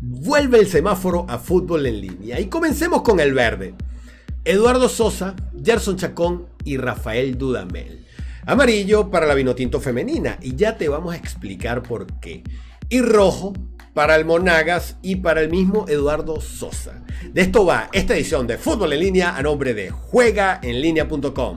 Vuelve el semáforo a fútbol en línea y comencemos con el verde. Eduardo Sosa, Gerson Chacón y Rafael Dudamel. Amarillo para la Vinotinto femenina y ya te vamos a explicar por qué. Y rojo para el Monagas y para el mismo Eduardo Sosa. De esto va esta edición de Fútbol en Línea a nombre de juegaenlinea.com.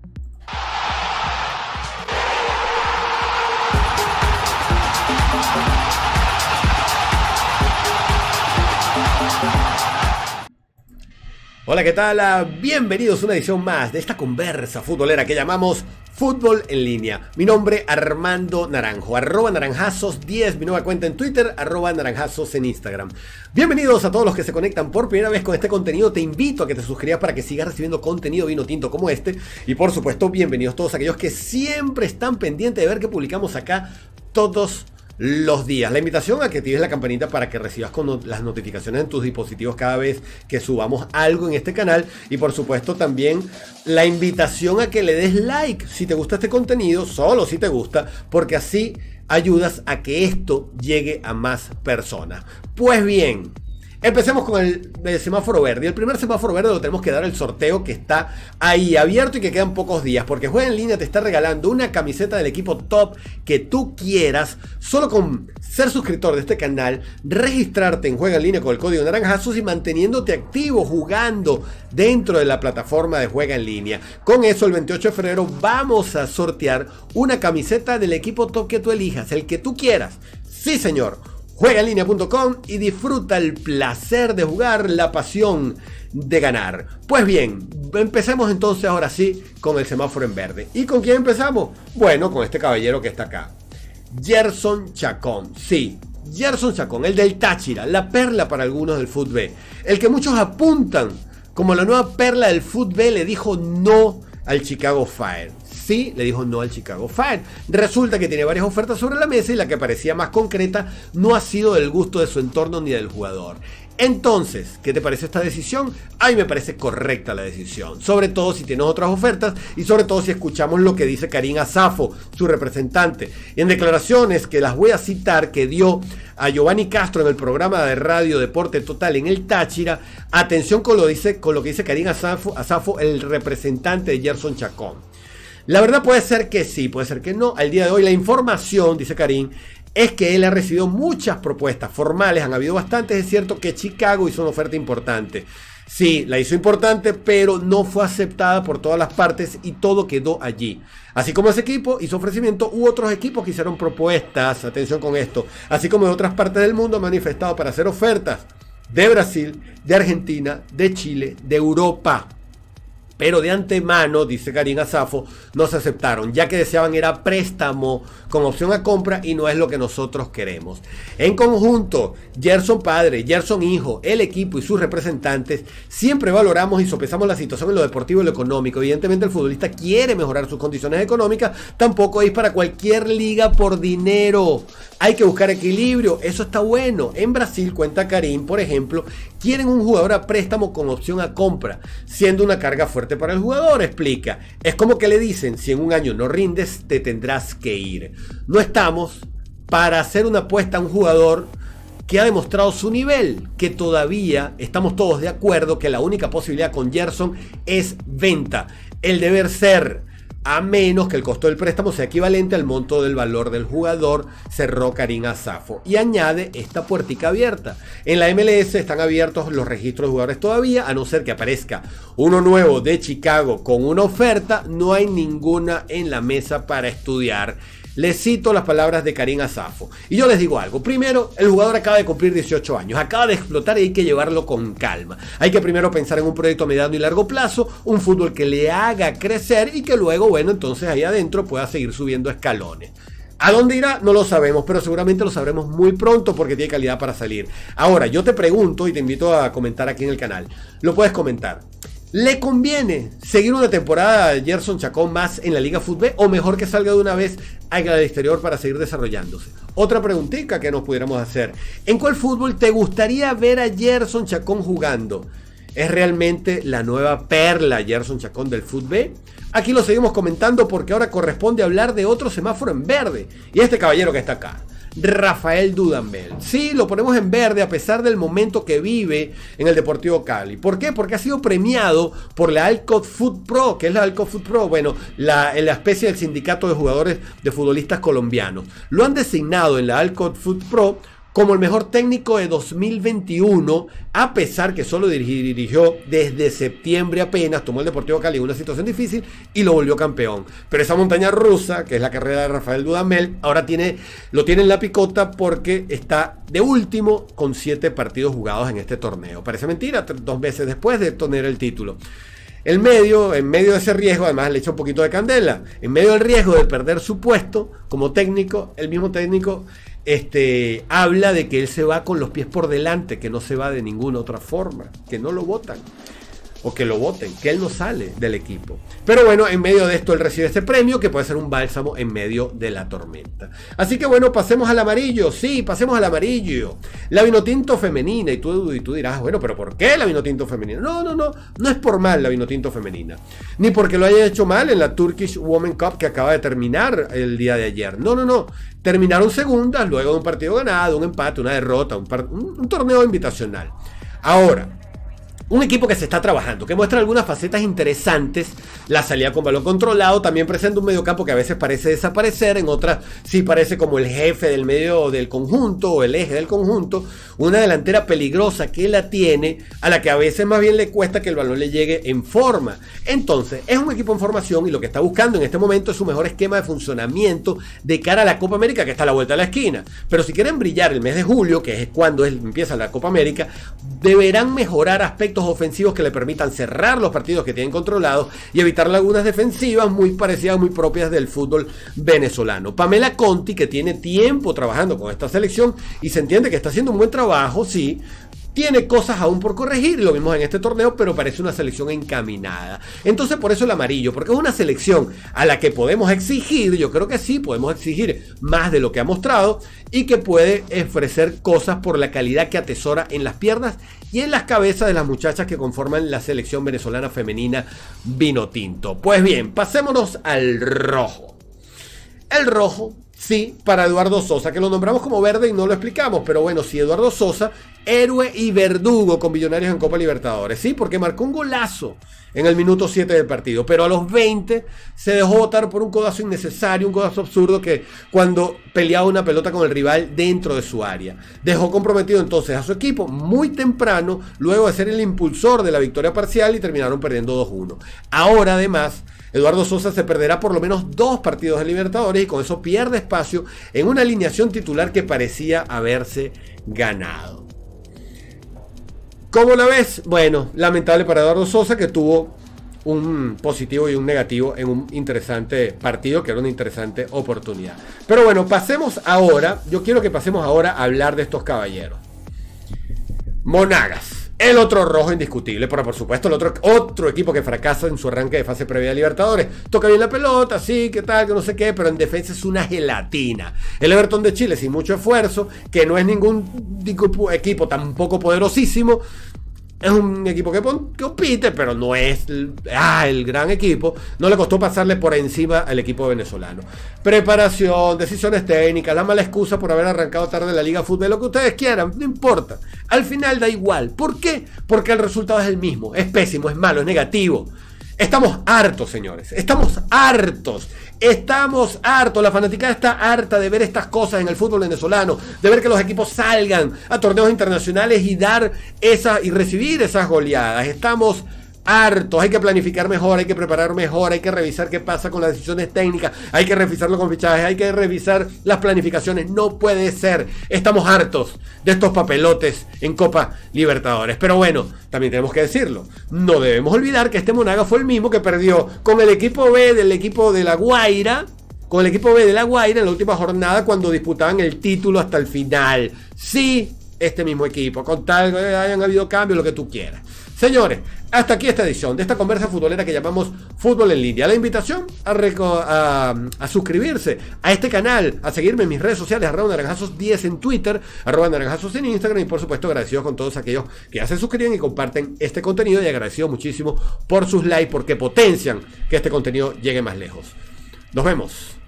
Hola, ¿qué tal? Bienvenidos a una edición más de esta conversa futbolera que llamamos Fútbol en Línea. Mi nombre Armando Naranjo, @naranjazos10, mi nueva cuenta en Twitter, @naranjazos en Instagram. Bienvenidos a todos los que se conectan por primera vez con este contenido. Te invito a que te suscribas para que sigas recibiendo contenido vino tinto como este. Y por supuesto, bienvenidos todos aquellos que siempre están pendientes de ver que publicamos acá todos los días. La invitación a que actives la campanita para que recibas las notificaciones en tus dispositivos cada vez que subamos algo en este canal. Y por supuesto también la invitación a que le des like si te gusta este contenido, solo si te gusta, porque así ayudas a que esto llegue a más personas. Pues bien, empecemos con el semáforo verde. El primer semáforo verde lo tenemos que dar el sorteo que está ahí abierto y que quedan pocos días, porque Juega en Línea te está regalando una camiseta del equipo top que tú quieras, solo con ser suscriptor de este canal, registrarte en Juega en Línea con el código Naranjazos y manteniéndote activo jugando dentro de la plataforma de Juega en Línea. Con eso, el 28 de febrero vamos a sortear una camiseta del equipo top que tú elijas, el que tú quieras. Sí, señor. Juegaenlinea.com y disfruta el placer de jugar, la pasión de ganar. Pues bien, empecemos entonces ahora sí con el semáforo en verde. ¿Y con quién empezamos? Bueno, con este caballero que está acá, Gerson Chacón. Sí, Gerson Chacón, el del Táchira, la perla para algunos del fútbol B, el que muchos apuntan como la nueva perla del fútbol B. Le dijo no al Chicago Fire. Sí, le dijo no al Chicago Fire. Resulta que tiene varias ofertas sobre la mesa y la que parecía más concreta no ha sido del gusto de su entorno ni del jugador. Entonces, ¿qué te parece esta decisión? A mí me parece correcta la decisión, sobre todo si tienes otras ofertas y sobre todo si escuchamos lo que dice Karim Asafo, su representante, en declaraciones que las voy a citar que dio a Giovanni Castro en el programa de radio Deporte Total en el Táchira. Atención con lo que dice Karim Asafo, el representante de Gerson Chacón. La verdad puede ser que sí, puede ser que no. Al día de hoy la información, dice Karim, es que él ha recibido muchas propuestas formales, han habido bastantes. Es cierto que Chicago hizo una oferta importante. Sí, la hizo importante, pero no fue aceptada por todas las partes y todo quedó allí. Así como ese equipo hizo ofrecimiento, hubo otros equipos que hicieron propuestas, atención con esto, así como de otras partes del mundo han manifestado para hacer ofertas de Brasil, de Argentina, de Chile, de Europa. Pero de antemano, dice Karim Asafo, no se aceptaron, ya que deseaban era préstamo con opción a compra y no es lo que nosotros queremos. En conjunto, Gerson padre, Gerson hijo, el equipo y sus representantes siempre valoramos y sopesamos la situación en lo deportivo y lo económico. Evidentemente el futbolista quiere mejorar sus condiciones económicas, tampoco es para cualquier liga por dinero. Hay que buscar equilibrio, eso está bueno. En Brasil, cuenta Karim, por ejemplo, quieren un jugador a préstamo con opción a compra, siendo una carga fuerte para el jugador, explica. Es como que le dicen, si en un año no rindes, te tendrás que ir. No estamos para hacer una apuesta a un jugador que ha demostrado su nivel, que todavía estamos todos de acuerdo que la única posibilidad con Gerson es venta. El deber ser, a menos que el costo del préstamo sea equivalente al monto del valor del jugador, cerró Karim Asafo. Y añade esta puertica abierta. En la MLS están abiertos los registros de jugadores todavía, a no ser que aparezca uno nuevo de Chicago con una oferta, no hay ninguna en la mesa para estudiar. Les cito las palabras de Karim Asafo. Y yo les digo algo. Primero, el jugador acaba de cumplir 18 años. Acaba de explotar y hay que llevarlo con calma. Hay que primero pensar en un proyecto a mediano y largo plazo. Un fútbol que le haga crecer y que luego, bueno, entonces ahí adentro pueda seguir subiendo escalones. ¿A dónde irá? No lo sabemos, pero seguramente lo sabremos muy pronto porque tiene calidad para salir. Ahora, yo te pregunto y te invito a comentar aquí en el canal. Lo puedes comentar. ¿Le conviene seguir una temporada de Gerson Chacón más en la Liga Fútbol o mejor que salga de una vez al exterior para seguir desarrollándose? Otra preguntita que nos pudiéramos hacer. ¿En cuál fútbol te gustaría ver a Gerson Chacón jugando? ¿Es realmente la nueva perla Gerson Chacón del fútbol? Aquí lo seguimos comentando porque ahora corresponde hablar de otro semáforo en verde. Y este caballero que está acá, Rafael Dudamel. Sí, lo ponemos en verde a pesar del momento que vive en el Deportivo Cali. ¿Por qué? Porque ha sido premiado por la Alcott Foot Pro. ¿Qué es la Alcott Foot Pro? Bueno, la especie del sindicato de jugadores de futbolistas colombianos. Lo han designado en la Alcott Foot Pro como el mejor técnico de 2021, a pesar que solo dirigió desde septiembre apenas, tomó el Deportivo Cali en una situación difícil y lo volvió campeón. Pero esa montaña rusa, que es la carrera de Rafael Dudamel, ahora lo tiene en la picota porque está de último con 7 partidos jugados en este torneo. Parece mentira, 2 meses después de tener el título. En medio de ese riesgo, además le echa un poquito de candela, en medio del riesgo de perder su puesto como técnico, el mismo técnico habla de que él se va con los pies por delante, que no se va de ninguna otra forma, que no lo votan o que lo voten, que él no sale del equipo. Pero bueno, en medio de esto él recibe este premio que puede ser un bálsamo en medio de la tormenta. Así que bueno, pasemos al amarillo. Sí, pasemos al amarillo. La Vinotinto femenina. Y tú dirás, bueno, pero ¿por qué la Vinotinto femenina? No es por mal la Vinotinto femenina, ni porque lo haya hecho mal en la Turkish Women Cup que acaba de terminar el día de ayer. No. Terminaron segundas luego de un partido ganado, un empate, una derrota, un torneo invitacional. Ahora, un equipo que se está trabajando, que muestra algunas facetas interesantes. La salida con balón controlado también presenta un mediocampo que a veces parece desaparecer, en otras sí parece como el jefe del medio del conjunto o el eje del conjunto. Una delantera peligrosa que la tiene, a la que a veces más bien le cuesta que el balón le llegue en forma. Entonces, es un equipo en formación y lo que está buscando en este momento es su mejor esquema de funcionamiento de cara a la Copa América, que está a la vuelta de la esquina. Pero si quieren brillar el mes de julio, que es cuando empieza la Copa América, deberán mejorar aspectos ofensivos que le permitan cerrar los partidos que tienen controlados y evitar lagunas defensivas muy parecidas, muy propias del fútbol venezolano. Pamela Conti, que tiene tiempo trabajando con esta selección y se entiende que está haciendo un buen trabajo, sí, tiene cosas aún por corregir, lo vimos en este torneo, pero parece una selección encaminada. Entonces por eso el amarillo, porque es una selección a la que podemos exigir, yo creo que sí, podemos exigir más de lo que ha mostrado y que puede ofrecer cosas por la calidad que atesora en las piernas y en las cabezas de las muchachas que conforman la selección venezolana femenina Vinotinto. Pues bien, pasémonos al rojo. El rojo, sí, para Eduardo Sosa, que lo nombramos como verde y no lo explicamos, pero bueno, sí, Eduardo Sosa, héroe y verdugo con Millonarios en Copa Libertadores, sí, porque marcó un golazo en el minuto 7 del partido, pero a los 20 se dejó botar por un codazo innecesario, un codazo absurdo que cuando peleaba una pelota con el rival dentro de su área. Dejó comprometido entonces a su equipo muy temprano, luego de ser el impulsor de la victoria parcial y terminaron perdiendo 2-1. Ahora además, Eduardo Sosa se perderá por lo menos 2 partidos de Libertadores y con eso pierde espacio en una alineación titular que parecía haberse ganado. ¿Cómo la ves? Bueno, lamentable para Eduardo Sosa, que tuvo un positivo y un negativo en un interesante partido, que era una interesante oportunidad. Pero bueno, yo quiero que pasemos ahora a hablar de estos caballeros. Monagas, el otro rojo indiscutible, pero por supuesto el otro equipo que fracasa en su arranque de fase previa de Libertadores. Toca bien la pelota, sí, qué tal, que no sé qué, pero en defensa es una gelatina. El Everton de Chile, sin mucho esfuerzo, que no es ningún equipo tampoco poderosísimo. Es un equipo que compite, pero no es el gran equipo. No le costó pasarle por encima al equipo venezolano. Preparación, decisiones técnicas, la mala excusa por haber arrancado tarde la Liga Fútbol, lo que ustedes quieran, no importa. Al final da igual. ¿Por qué? Porque el resultado es el mismo. Es pésimo, es malo, es negativo. Estamos hartos, señores. Estamos hartos. La fanaticada está harta de ver estas cosas en el fútbol venezolano, de ver que los equipos salgan a torneos internacionales y recibir esas goleadas. Estamos hartos, hay que planificar mejor, hay que preparar mejor, hay que revisar qué pasa con las decisiones técnicas, hay que revisarlo con fichajes, hay que revisar las planificaciones. No puede ser, estamos hartos de estos papelotes en Copa Libertadores. Pero bueno, también tenemos que decirlo, no debemos olvidar que este Monaga fue el mismo que perdió con el equipo B del equipo de La Guaira, en la última jornada cuando disputaban el título hasta el final. Sí, este mismo equipo, con tal que hayan habido cambios, lo que tú quieras. Señores, hasta aquí esta edición de esta conversa futbolera que llamamos Fútbol en Línea. La invitación a suscribirse a este canal, a seguirme en mis redes sociales, @naranjazos10 en Twitter, @naranjazos en Instagram, y por supuesto agradecidos con todos aquellos que ya se suscriben y comparten este contenido, y agradecido muchísimo por sus likes porque potencian que este contenido llegue más lejos. Nos vemos.